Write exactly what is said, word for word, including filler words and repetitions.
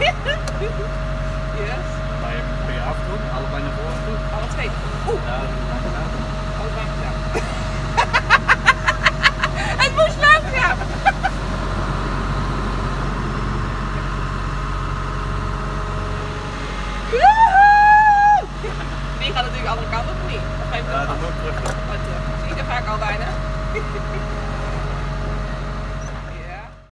Yes. Maar je moet je af doen, allebei naar voren toe. Alle twee. Oeh. Ja, dat is lang gedaan. Allebei gedaan. Het moest langzaam. Woehoe! Die gaat natuurlijk de andere kant op, of niet? Of Ja, dan moet ik terug doen. Wat terug. Zie je er vaak al bijna.